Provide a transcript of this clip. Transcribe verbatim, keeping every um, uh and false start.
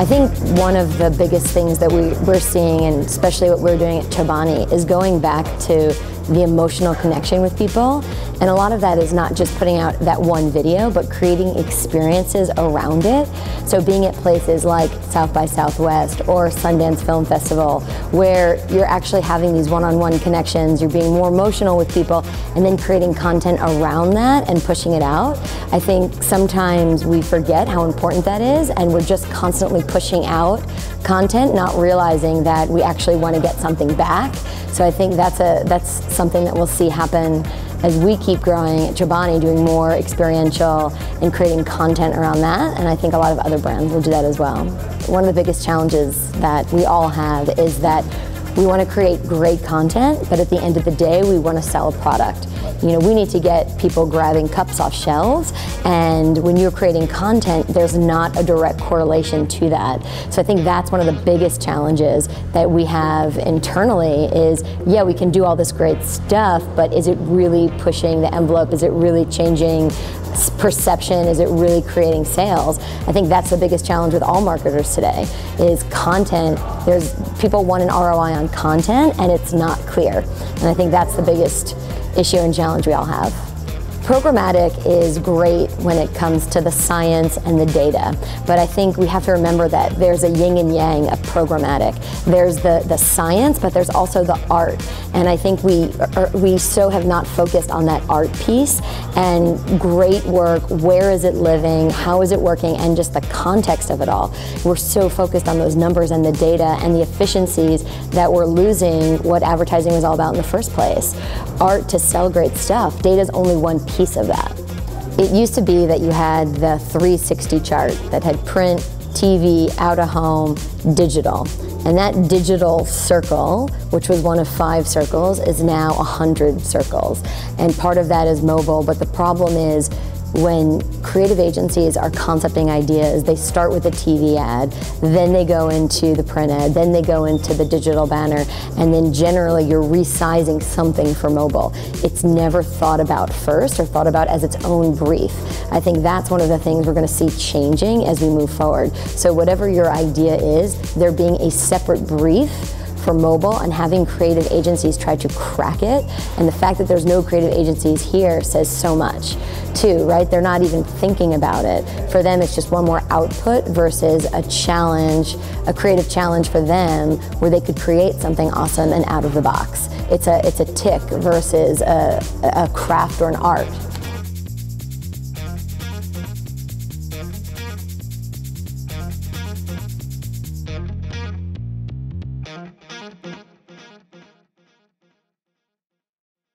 I think one of the biggest things that we, we're seeing, and especially what we're doing at Chobani, is going back to the emotional connection with people. And a lot of that is not just putting out that one video, but creating experiences around it. So being at places like South by Southwest or Sundance Film Festival, where you're actually having these one-on-one connections, you're being more emotional with people, and then creating content around that and pushing it out. I think sometimes we forget how important that is, and we're just constantly pushing out content, not realizing that we actually want to get something back. So I think that's a that's something that we'll see happen as we keep growing at Chobani, doing more experiential and creating content around that. And I think a lot of other brands will do that as well. One of the biggest challenges that we all have is that we want to create great content, but at the end of the day, we want to sell a product. You know, we need to get people grabbing cups off shelves, and when you're creating content, there's not a direct correlation to that. So I think that's one of the biggest challenges that we have internally is, yeah, we can do all this great stuff, but is it really pushing the envelope? Is it really changing perception? Is it really creating sales? I think that's the biggest challenge with all marketers today, is content. There's people want an R O I on content, and it's not clear. And I think that's the biggest issue and challenge we all have. Programmatic is great when it comes to the science and the data, but I think we have to remember that there's a yin and yang of programmatic. There's the, the science, but there's also the art. And I think we, are, we so have not focused on that art piece, and great work, where is it living, how is it working, and just the context of it all. We're so focused on those numbers and the data and the efficiencies that we're losing what advertising was all about in the first place. Art to sell great stuff, data is only one piece of that. It used to be that you had the three sixty chart that had print, T V, out of home, digital. And that digital circle, which was one of five circles, is now a hundred circles. And part of that is mobile, but the problem is when creative agencies are concepting ideas, they start with a T V ad, then they go into the print ad, then they go into the digital banner, and then generally you're resizing something for mobile. It's never thought about first or thought about as its own brief. I think that's one of the things we're going to see changing as we move forward. So whatever your idea is, there being a separate brief for mobile and having creative agencies try to crack it. And the fact that there's no creative agencies here says so much too, right? They're not even thinking about it. For them, it's just one more output versus a challenge, a creative challenge for them where they could create something awesome and out of the box. It's a, it's a tick versus a, a craft or an art.